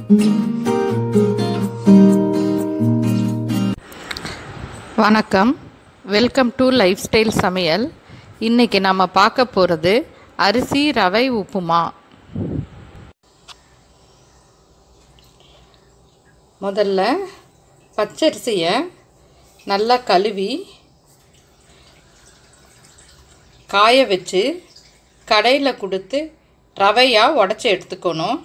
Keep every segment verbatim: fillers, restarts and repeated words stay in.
வணக்கம், welcome to life style சமையல். இன்றைக்கி நம்ம பார்க்க போகிறது அரிசி ரவை உப்புமா. முதல்ல பச்சரிசியை நல்லா கழுவி காய வச்சு கடையில் கொடுத்து ரவையாக உடச்சி எடுத்துக்கணும்.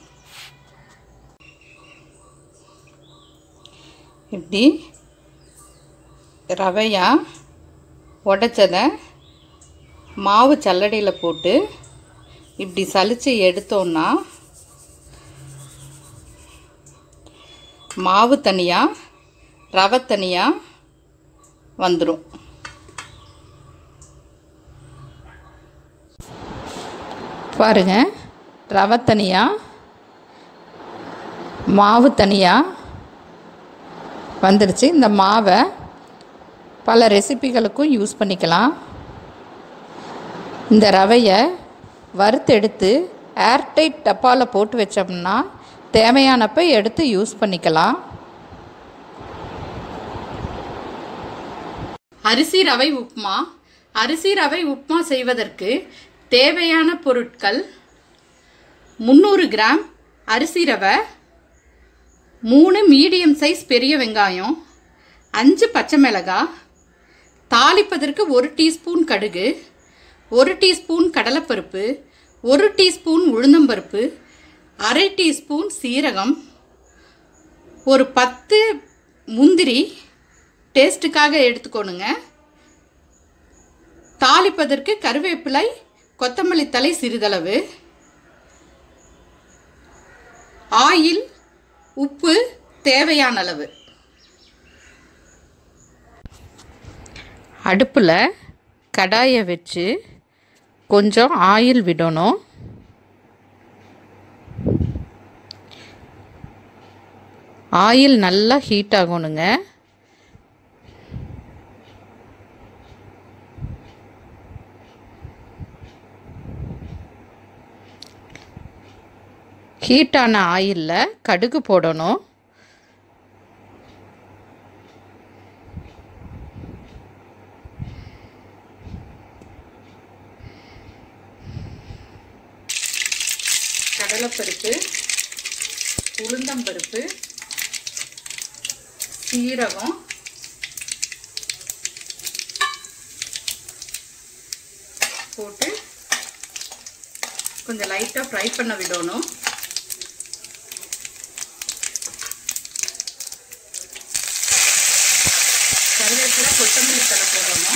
இப்படி ரவையாக உடைச்சதை மாவு சல்லடையில் போட்டு இப்படி சலித்து எடுத்தோன்னா மாவு தனியாக ரவை தனியாக வந்துடும். பாருங்கள், ரவை தனியாக மாவு தனியாக வந்துடுச்சு. இந்த மாவை பல ரெசிபிகளுக்கும் யூஸ் பண்ணிக்கலாம். இந்த ரவையை வறுத்தெடுத்து ஏர்டைட் டப்பாவில் போட்டு வச்சோம்னா தேவையானப்போ எடுத்து யூஸ் பண்ணிக்கலாம். அரிசி ரவை உப்புமா. அரிசி ரவை உப்புமா செய்வதற்கு தேவையான பொருட்கள்: முந்நூறு கிராம் அரிசி ரவை, மூணு மீடியம் சைஸ் பெரிய வெங்காயம், அஞ்சு பச்சை மிளகாய், தாளிப்பதற்கு ஒரு டீஸ்பூன் கடுகு, ஒரு டீஸ்பூன் கடலைப்பருப்பு, ஒரு டீஸ்பூன் உளுந்தம்பருப்பு, அரை டீஸ்பூன் சீரகம், ஒரு பத்து முந்திரி டேஸ்ட்டுக்காக எடுத்துக்கோணுங்க. தாளிப்பதற்கு கருவேப்பிலை, கொத்தமல்லி தழை சிறிதளவு, ஆயில், உப்பு தேவையான அளவு. அடுப்பில் கடாயை வச்சு கொஞ்சம் ஆயில் விடணும். ஆயில் நல்லா ஹீட் ஆகணுங்க. ஹீட்டான ஆயிலில் கடுகு போடணும். கடலைப்பருப்பு, உளுந்தம்பருப்பு, சீரகம், போட்டு கொஞ்சம் லைட்டாக ஃப்ரை பண்ண விடணும். கருவேப்பிலை, கொத்தமல்லி தழை போடணும்.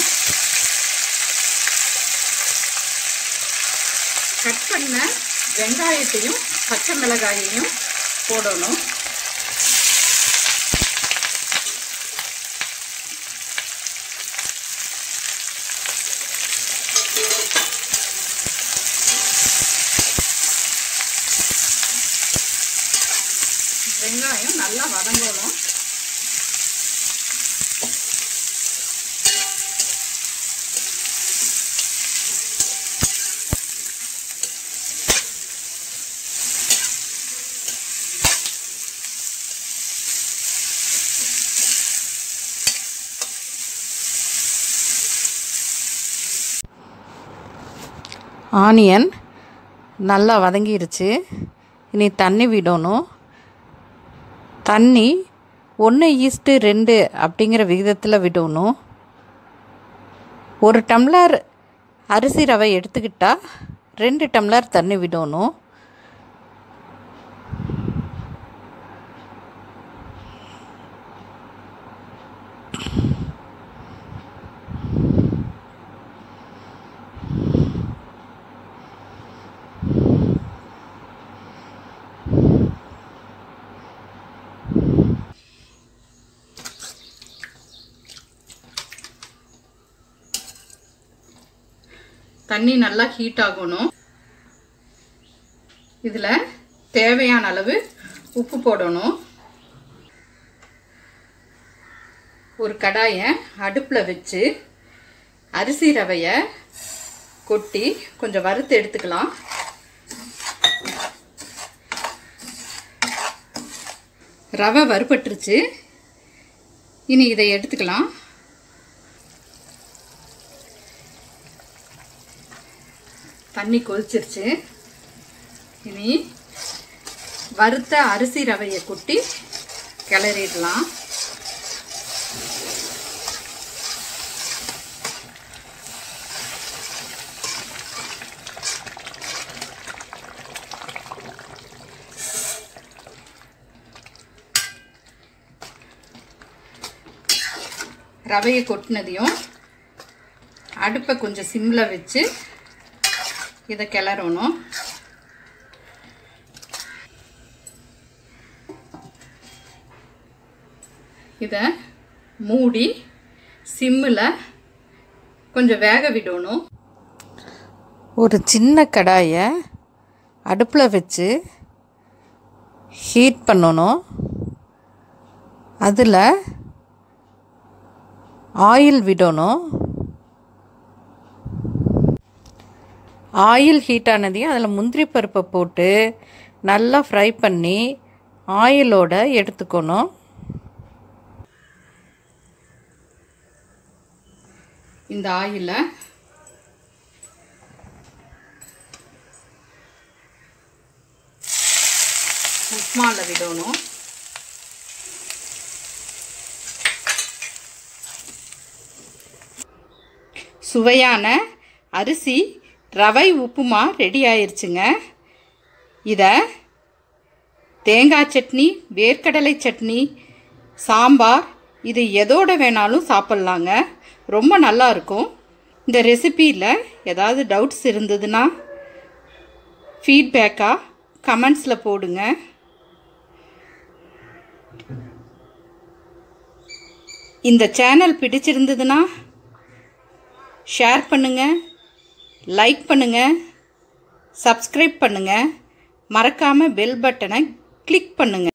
கட் பண்ண வெங்காயத்தையும் பச்சை மிளகாயையும் போடணும். வெங்காயம் நல்லா வதங்கணும். ஆனியன் நல்லா வதங்கிருச்சு. இனி தண்ணி விடணும். தண்ணி ஒன்று ஈஸ்ட்டு ரெண்டு அப்படிங்கிற விகிதத்தில் விடணும். ஒரு டம்ளர் அரிசி ரவை எடுத்துக்கிட்டால் ரெண்டு டம்ளர் தண்ணி விடணும். தண்ணி நல்லா ஹீட் ஆகணும். இதில் தேவையான அளவு உப்பு போடணும். ஒரு கடாயை அடுப்பில் வச்சு அரிசி ரவையை கொட்டி கொஞ்சம் வறுத்து எடுத்துக்கலாம். ரவை வறுபட்டுருச்சு. இனி இதை எடுத்துக்கலாம். தண்ணி கொதிச்சிருச்சு. இனி வறுத்த அரிசி ரவையை கொட்டி கிளறிடலாம். ரவையை கொட்டினதையும் அடுப்பை கொஞ்சம் சிம்மில் வச்சு இதை கிளறணும். இதை மூடி சிம்மில் கொஞ்சம் வேக விடணும். ஒரு சின்ன கடாயை அடுப்பில் வச்சு ஹீட் பண்ணணும். அதில் ஆயில் விடணும். ஆயில் ஹீட் ஆனதையும் அதில் முந்திரி பருப்பை போட்டு நல்லா ஃப்ரை பண்ணி ஆயிலோட எடுத்துக்கணும். இந்த ஆயிலை உப்மாவில் விடணும். சுவையான அரிசி ரவை உப்புமா ரெடி ஆயிடுச்சுங்க. இதை தேங்காய் சட்னி, வேர்க்கடலை சட்னி, சாம்பார் இது எதோட வேணாலும் சாப்பிட்லாங்க. ரொம்ப நல்லா இருக்கும். இந்த ரெசிபியில் ஏதாவது டவுட்ஸ் இருந்ததுன்னா ஃபீட்பேக்காக கமெண்ட்ஸில் போடுங்க. இந்த சேனல் பிடிச்சிருந்ததுன்னா ஷேர் பண்ணுங்கள், லைக் பண்ணுங்கள், சப்ஸ்கிரைப் பண்ணுங்கள். மறக்காமல் பெல் பட்டனை கிளிக் பண்ணுங்கள்.